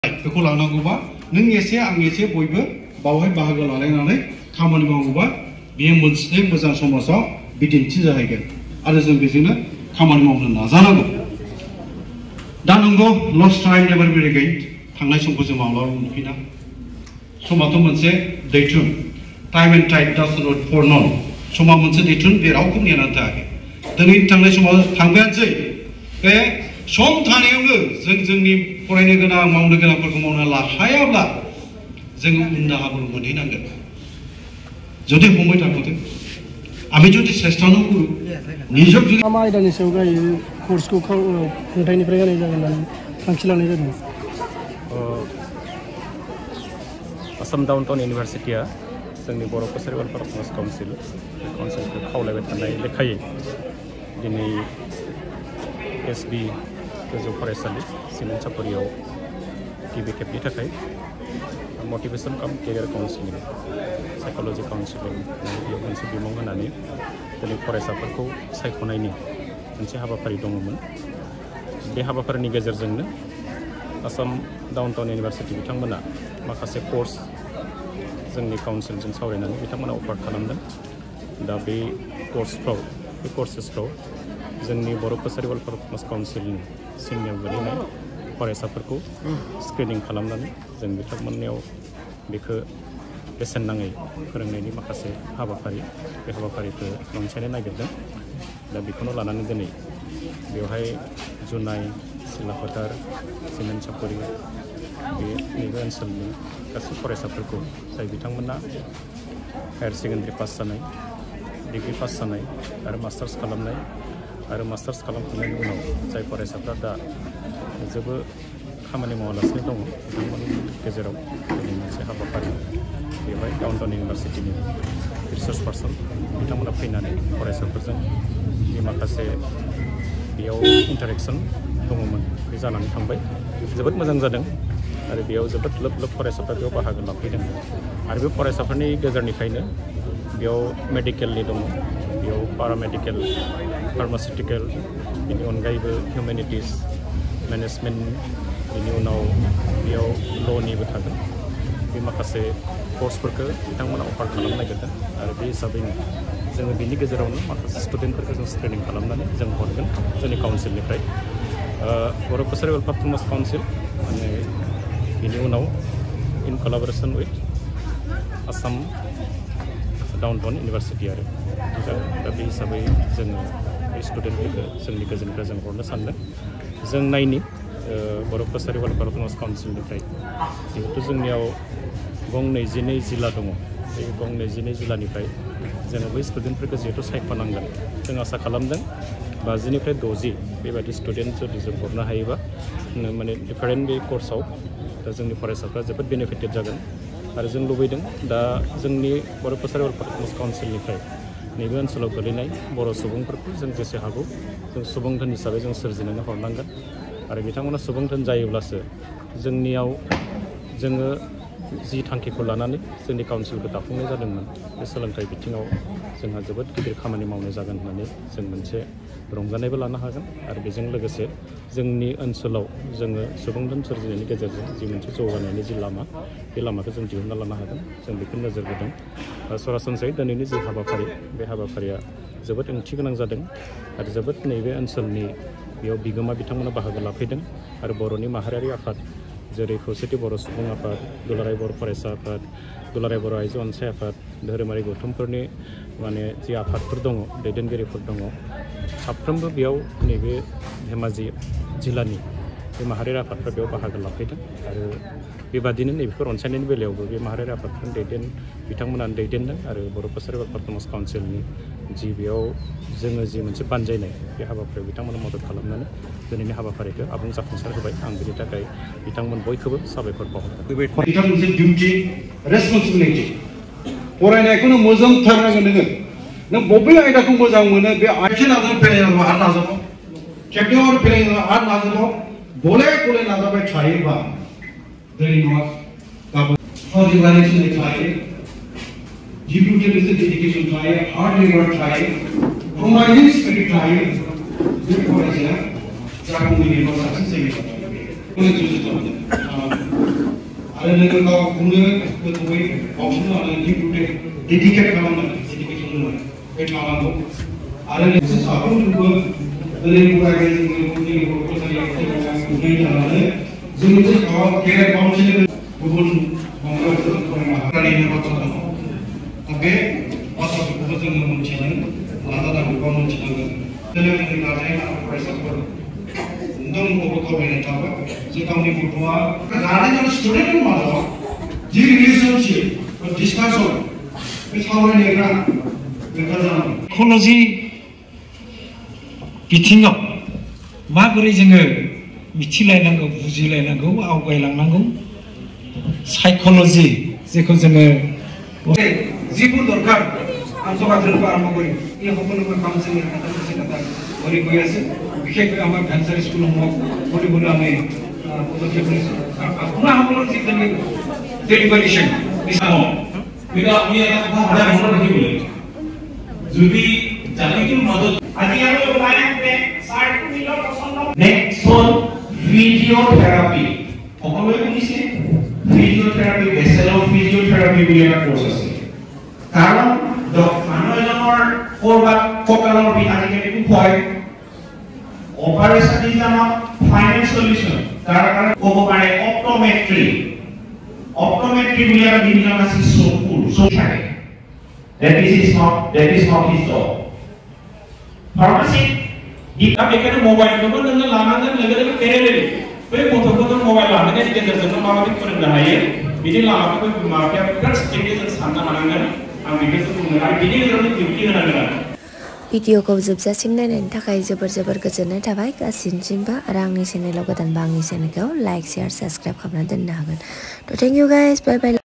बेखौ लानांगौबा नों एसे आं एसे बयबो बावहाय बाहागो लालायनानै खामानि मावोबा बेयो मोनसे मोजां समाजाव बिदिन्थि जाहैगोन आरो जों बेजोंनो खामानि मावनो नाजानांगौ। दा नंगौ last time never be regained थांनाय समखौ जों माब्लाबाबो मोनफिना। समाथ' मोनसे दैथुन time and tide does not for none. समा मोनसे दैथुन बे रावखौ नेनानै थायाखै। दिनै थांनाय समाव थांबायानोसै बे सम थानायावनो जों जोंनि फरायनो गोनां मावनो गोनांफोरखौ मावनो लाखायाब्ला जों उन दाहाबो मोनहैनांगोन। जुदि हमबाय थाथों आमी जुदि सेस्टानो करू निजक जुदि मा आयदानि सायाव गायो कर्सखौ खुंथायनिफ्राय होनाय जागोन होननानै थांखि लानाय जादों। आसाम डाउनटाउन इउनिभारसिटिया जोंनि बर' कचारि वेलफेयार काउन्सिलखौ खावलायबाय थानाय लेखायै दिनै एसबि गोजौ फरायसालि सिमेन चापरियाव गिबि खेबनि थाखाय मटिभेसन काम केरियार काउन्सिलिं साइक'लजि काउन्सिलिं बेयाव मोनसे बिमुं होनानै दिनै फरायसाफोरखौ सायख'नायनि मोनसे हाबाफारि दङमोन। बे हाबाफारिनि गेजेरजोंनो आसाम डाउनटाउन इउनिभारसिटि बिथांमोना माखासे कर्स जोंनि काउन्सिलजों सावरायनानै बिथांमोना अफार खालामदों। दा बे कर्सेसफ्राव जोंनि बर' कचारि वेलफेयार काउन्सिलनि सिनियाव गोलैनाय फरायसाफोरखौ स्क्रिनिं खालामनानै जों बिथांमोननियाव बेखौ बेसेन नाङै फोरोंनायनि माखासे हाबाफारि बे हाबाफारिखौ रनसायनो नागिरदों। दा बेखौनो लानानै दिनै बेवहाय जुनाय सिलाफोथार सिमेन चापरि बे नैबे ओनसोलनि गासै फरायसाफोरखौ जाय बिथांमोना हायार सेकेन्डारि पास जानाय डिग्री पास जानाय आरो मास्टार्स खालामनाय आरो मास्टार्स खालामखांनायनि उनाव जाय फरायसाफ्रा दा जेबो खामानि मावालासिनो दङ बिथांमोननि गेजेराव दिनै मोनसे हाबाफारि बेवहाय डाउनटाउन इउनिभारसिटिनि रिसार्च पार्सन बिथांमोना फैनानै फरायसाफोरजों माखासे बेयाव इन्टारेक्सन दङमोन बे जानानै थांबाय। जोबोद मोजां जादों आरो बेयाव जोबोद लोब लोब फरायसाफ्रा बेयाव बाहागो लाफैदों आरो बे फरायसाफोरनि गेजेरनिफ्रायनो बेयाव मेडिकेलनि दङ, बेयाव पारामेडिकेल, फार्मासिउटिकेल, बेनि अनगायैबो हिउमेनिटिस, मेनेजमेन्ट, बेनि उनाव बेयाव ल'निबो थागोन। बे माखासे कर्सफोरखौ बिथांमोना अफार खालामनो नागिरदों आरो बे हिसाबैनो जोङो बिनि गेजेरावनो माखासे स्टुडेन्टफोरखौ जों स्क्रिनिं खालामनानै जों हरगोन जोंनि काउन्सिलनिफ्राय। बर' कचारि वेलफेयार काउन्सिल माने बेनि उनाव in collaboration with Assam Downtown University आरो दा बे हिसाबै जोङो बे स्टुडेन्टफोरखौ जोंनि गेजेरनिफ्राय जों हरनो सानदों। जों नायनि बर' कचारि वेलफेयार काउन्सिलनिफ्राय जिहेतु जोंनियाव गं 22 जिल्ला दङ, बे गं 22 जिल्लानिफ्राय जोङो बै स्टुडेन्टफोरखौ जिहेतु सायख'नांगोन। जों आसा खालामदों 50 निफ्राय 60 बेबायदि स्टुडेन्ट जुदि जों हरनो हायोबा माने डिफारेन्ट बे कर्सआव दा जोंनि फरायसाफ्रा जोबोद बेनिफिटेड जागोन आरो जों लुबैदों दा जोंनि बर' कचारि वेलफेयार काउन्सिलनिफ्राय नैबे ओनसोलाव गोलैनाय बर' सुबुंफोरखौ जों जेसे हागौ जों सुबुं धोन हिसाबै जों सोरजिनानै हरनांगोन आरो बिथांमोना सुबुं धोन जायोब्लासो जोंनियाव जोङो जि थांखिखौ लानानै जोंनि काउन्सिलखौ दाफुंनाय जादोंमोन बे सोलोंथाइ बिथिङाव जोंहा जोबोद गिदिर खामानि मावनो जागोन होननानै जों मोनसे रंजानायबो लानो हागोन आरो बेजों लोगोसे जोंनि ओनसोलाव जोङो सुबुं धोन सोरजिनायनि गेजेरजों जि मोनसे जौगानायनि जि लामा बे लामाखौ जों दिहुनना लानो हागोन। जों बेखौ नोजोर होदों। सरासनस्रायै दिनैनि जि हाबाफारि बे हाबाफारिया जोबोद ओंथि गोनां जादों आरो जोबोद नैबे ओनसोलनि बेयाव बिगोमा बिथांमोना बाहागो लाफैदों आरो बर'नि माहारियारि आफाद जेरै खौसेथि बर' सुबुं आफाद, दुलाराय बर' फरायसा आफाद, दुलाराय बर' आइजो अनसाय आफाद, धोरोमारि गौथुमफोरनि माने जि आफादफोर दङ, दैदेनगिरिफोर दङ, साफ्रोमबो बेयाव नैबे धेमाजि जिल्लानि बे माहारियारि आफादफ्रा बेयाव बाहागो लाफैदों आरो बेबादिनो नैबेखौ रनसायनायनि बेलायावबो बे माहारियारि आफादफोरनि बिथांमोनानो दैदेनदों आरो बर' कचारि वेलफेयार काउन्सिलनि जि बेयाव जोङो जि मोनसे बानजायनाय बे हाबाफारियाव बिथांमोना मदद खालामनानै दिनैनि हाबाफारिखौ आबुं जाफुंसार होबाय। आं बेनि थाखाय बिथांमोन बयखौबो साबायखर बावहरदों। बिथां मोनसे डिउटि रेसपन्सिबिलिटि फरायनायखौनो मोजांथारनांगोन नोङो। नों बबे आयदाखौ मोजां मोनो बे आइथिं नाजानो फैनांगौ आरो नाजाबाव खेबसेयाव आरो फैनांगौ आरो नाजाबाव गले गले नाजाबाय थायोबा दिनै नङा गाबोन फरायनानै सोलोंथाइ थायो, डिउटिनि डेडिकेसन थायो, हार्ड लेबार थायो, प्रमाइडिं स्पिरिट थायो। बे फरायसाया जाफुंहैनायाव साक्सेस जायो। आरो नोङो गावखौनो गोथौयै बावसोमनानै डिभ'टेड डेडिकेट खालामनानै डेडिकेसन होनानै बे थानांगौ आरो नोंसोर साफ्रोमबो ओरै फरायबाय जोंनि बर' फरायसालियाव थानानै जोंनि गेदेर काउन्सिलिं गुबुन माबाफोर फरायनो हाग्रानि बाथ्रा दङ दा बे बाथ्राफोरखौबो जोङो मोनथिनो नाजानांगौ बा मोनथिनांगोन दिनै जोंनि नाजानाय फरायसाफोर नोंथांमोनखौबो खावलायनाय थाबाय जे गावनि गथ'आ नाजानाय स्टुडेन्टनि मादाव जि रिलेशनशिप डिसकासन बे सावरायनायफ्रा बेकार जानांगौ साइकोल'जि बिथिङाव माबोरै जोङो मिथिलायनांगौ बुजिलायनांगौ आवगायलांनांगौ साइकोल'जि जेखौ जोङो जिबो दरकार आं जगाजोंबो आरम्भ কৰিম এই সকলোবোৰ কাম যে এটা কৰি গৈ আছে বিশেষকৈ আমাৰ ভেঞ্চাৰ স্কুলসমূহক কৰিবলৈ আমি পদক্ষেপ লৈছোঁ আৰু আপোনাসকলৰ যিখিনি ডেলিভাৰেশ্যন কিন্তু আমি এটা কথা সদায় মনত ৰাখিব লাগিব যদি জাতিটোৰ মাজত আজি আমি ওলাইতে চাৰ্টিফিকেটৰ পছন্দ নেক্সট হ'ল ফিজিঅ'থেৰাপি সকলোৱে শুনিছে ফিজিঅ'থেৰাপি বেচেলৰ ফিজিঅ'থেৰাপি বুলি এটা কোৰ্চ আছে কাৰণ মানুহ এজনৰ কৰবাত কঁকালৰ বিষ আজিকালি হয় operation is not final solution তাৰ কাৰণে ক'ব পাৰে অপটোমেট্ৰি বুলি এটা ডিভিজন আছে চকুৰ থাকে that is not his job pharmacy kita bikin mobile itu kan dengan lamangan lagi terele बै गथ'फोरखौ मबाइल लानायनि गेजेरजों माबायदि फोरोंनो हायो बिदि लामाखौ बिमा-बिफाया बिराद स्ट्रिक्टलि जों साननो हानांगोन आं बेखौ बुंनो आरो बिनि गेजेरावनो डिउटि होनांगोन भिडिअखौ जोबजासिम नायनायनि थाखाय जोबोर गोजोननाय थाबाय गासिनिसिमबो आरो आंनि चेनेलाव गोदानबा आंनि चेनेलखौ लाइक शेयार साबस्क्राइब खालामना दोननो हागोन थ' thank you guys bye bye